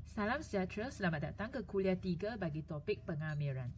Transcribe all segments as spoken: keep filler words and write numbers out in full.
Salam sejahtera, selamat datang ke kuliah tiga bagi topik pengamiran.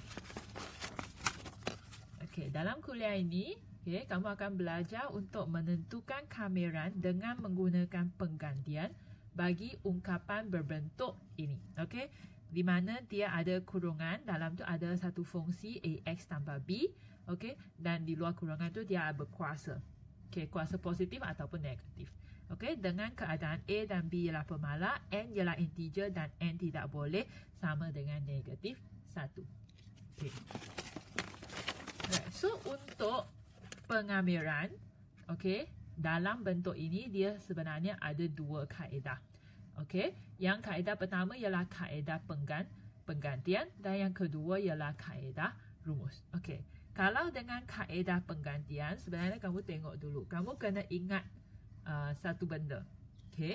Okey, dalam kuliah ini, okay, kamu akan belajar untuk menentukan kamiran dengan menggunakan penggantian bagi ungkapan berbentuk ini. Okey, di mana dia ada kurungan, dalam tu ada satu fungsi ax tambah b, okey, dan di luar kurungan tu dia berkuasa. Okey, kuasa positif ataupun negatif. Okey, dengan keadaan A dan B ialah pemalas, N ialah integer dan N tidak boleh sama dengan negatif satu. Okey. Right. So, untuk pengamiran, okey, dalam bentuk ini dia sebenarnya ada dua kaedah. Okey, yang kaedah pertama ialah kaedah penggan, penggantian dan yang kedua ialah kaedah rumus. Okey, kalau dengan kaedah penggantian, sebenarnya kamu tengok dulu. Kamu kena ingat Uh, satu benda. Okey.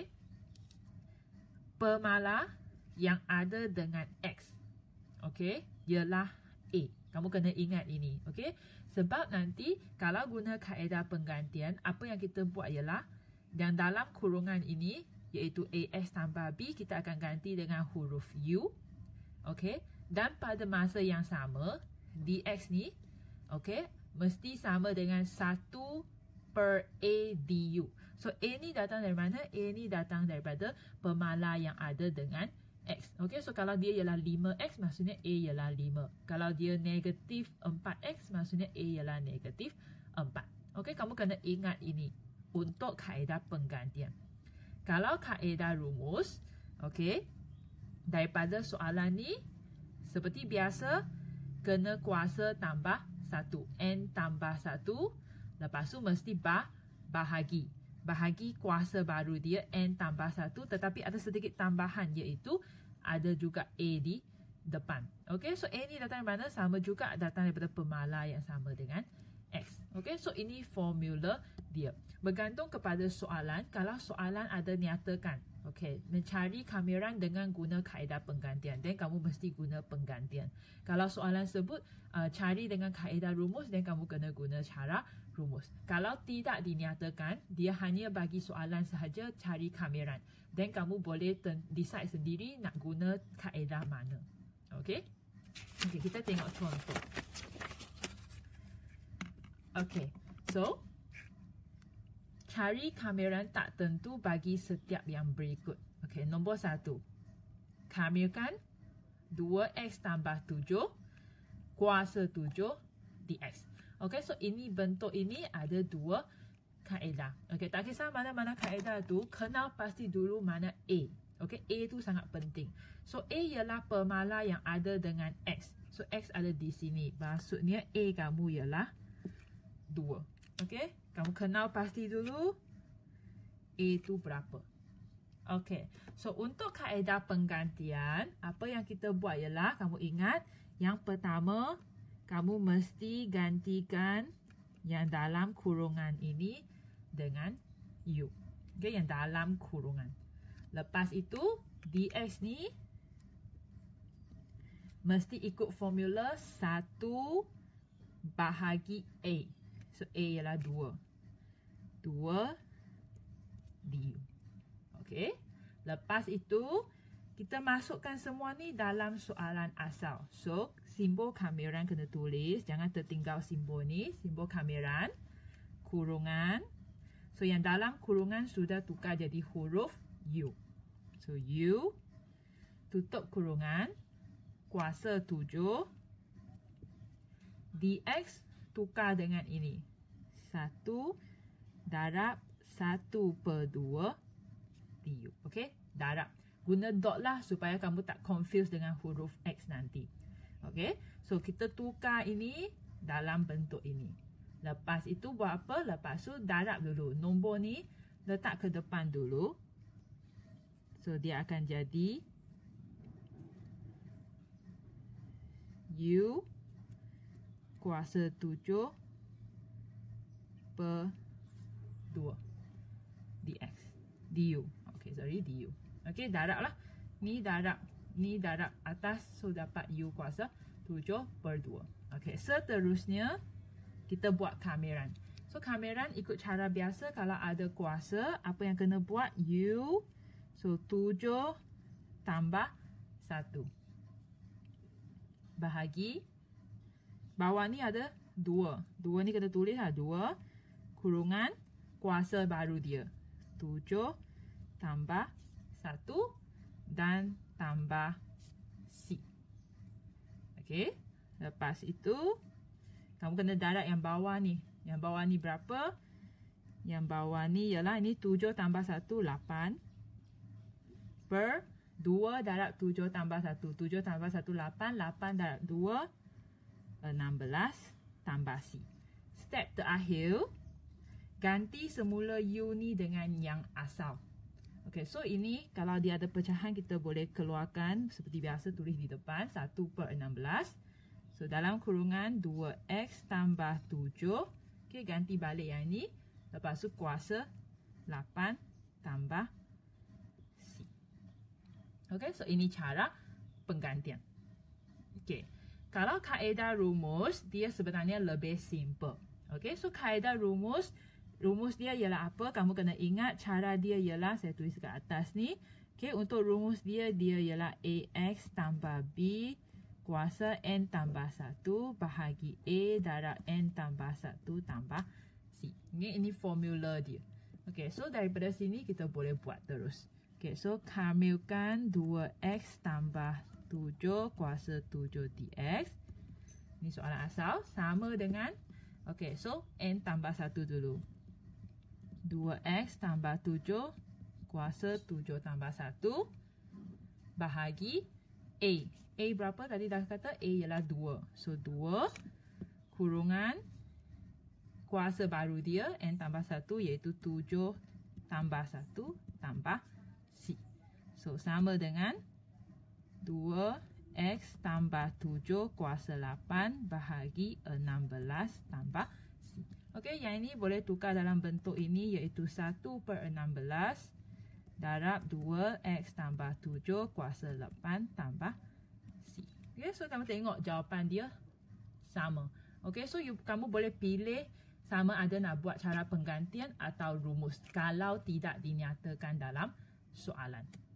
Pemalas yang ada dengan X, okey, ialah A. Kamu kena ingat ini, okey? Sebab nanti kalau guna kaedah penggantian, apa yang kita buat ialah yang dalam kurungan ini iaitu ax tambah b, kita akan ganti dengan huruf u. Okey? Dan pada masa yang sama, dx ni, okey, mesti sama dengan satu per A du. So, A ni datang dari mana? A ni datang daripada pemalas yang ada dengan X. Okay, so kalau dia ialah lima x, maksudnya A ialah lima. Kalau dia negatif empat x, maksudnya A ialah negatif empat. Okay, kamu kena ingat ini untuk kaedah penggantian. Kalau kaedah rumus, okay, daripada soalan ni, seperti biasa, kena kuasa tambah satu. N tambah satu. Lepas tu mesti bah, bahagi. Bahagi kuasa baru dia N tambah satu. Tetapi ada sedikit tambahan iaitu ada juga A di depan. Okey, so A ni datang dari mana? Sama juga datang daripada pemalas yang sama dengan X. Okey, so ini formula dia. Bergantung kepada soalan. Kalau soalan ada nyatakan, okey, mencari kamiran dengan guna kaedah penggantian, dan kamu mesti guna penggantian. Kalau soalan sebut uh, cari dengan kaedah rumus, dan kamu kena guna cara rumus. Kalau tidak dinyatakan, dia hanya bagi soalan sahaja cari kamiran, dan kamu boleh decide sendiri nak guna kaedah mana. Okey? Okey, kita tengok contoh. Okey, so cari kamiran tak tentu bagi setiap yang berikut. Okey, nombor satu. Kamirkan dua x tambah tujuh kuasa tujuh dx. Okey, so ini bentuk ini ada dua kaedah. Okey, tak kisah mana-mana kaedah tu, kenal pasti dulu mana A. Okey, A tu sangat penting. So, A ialah pemalas yang ada dengan X. So, X ada di sini. Maksudnya A kamu ialah dua. Okey, kamu kenal pasti dulu A tu berapa. Okey, so untuk kaedah penggantian, apa yang kita buat ialah, kamu ingat, yang pertama, kamu mesti gantikan yang dalam kurungan ini dengan U. Okey, yang dalam kurungan. Lepas itu, dx ni mesti ikut formula satu bahagi A. So, A ialah dua. dua du. Okey. Lepas itu, kita masukkan semua ni dalam soalan asal. So, simbol kamiran kena tulis. Jangan tertinggal simbol ni. Simbol kamiran. Kurungan. So, yang dalam kurungan sudah tukar jadi huruf U. So, U. Tutup kurungan. Kuasa tujuh. Dx tukar dengan ini. satu darab satu per dua du. Okey? Darab. Guna dot lah supaya kamu tak confuse dengan huruf X nanti. Okey? So, kita tukar ini dalam bentuk ini. Lepas itu buat apa? Lepas tu darab dulu. Nombor ni letak ke depan dulu. So, dia akan jadi U kuasa tujuh per dua dx. Du. Okey, sorry, du. Okey, darab lah. Ni darab. Ni darab atas. So, dapat U kuasa tujuh per dua. Okey, seterusnya, kita buat kamiran. So, kamiran ikut cara biasa. Kalau ada kuasa, apa yang kena buat? U. So, tujuh tambah satu. Bahagi. Bawah ni ada dua. dua ni kena tulis lah. dua kurungan kuasa baru dia. tujuh tambah satu dan tambah C. Okey. Lepas itu, kamu kena darab yang bawah ni. Yang bawah ni berapa? Yang bawah ni ialah ini tujuh tambah satu, lapan. Per dua darab tujuh tambah satu. tujuh tambah satu, lapan. lapan darab dua, enam belas tambah C. Step terakhir, ganti semula U ni dengan yang asal. Okey, so ini kalau dia ada pecahan, kita boleh keluarkan seperti biasa, tulis di depan. satu per enam belas. So, dalam kurungan dua X tambah tujuh. Okey, ganti balik yang ini. Lepas tu kuasa lapan tambah C. Okey, so ini cara penggantian. Okey, kalau kaedah rumus, dia sebenarnya lebih simple. Okey, so kaedah rumus, rumus dia ialah apa? Kamu kena ingat cara dia ialah, saya tulis kat atas ni. Okey, untuk rumus dia, dia ialah A X tambah B kuasa N tambah satu bahagi A darab N tambah satu tambah C. Ini, ini formula dia. Okey, so daripada sini kita boleh buat terus. Okey, so kamilkan dua X tambah tujuh kuasa tujuh dx. Ini soalan asal. Sama dengan, okey, so N tambah satu dulu. dua X tambah tujuh kuasa tujuh tambah satu bahagi A. A berapa? Tadi dah kata A ialah dua. So, dua kurungan kuasa baru dia, N tambah satu, iaitu tujuh tambah satu tambah C. So, sama dengan dua X tambah tujuh kuasa lapan bahagi enam belas tambah C. Okey, yang ini boleh tukar dalam bentuk ini, iaitu satu per enam belas darab dua X tambah tujuh kuasa lapan tambah C. Okey, so kamu tengok jawapan dia sama. Okey, so you, kamu boleh pilih sama ada nak buat cara penggantian atau rumus kalau tidak dinyatakan dalam soalan.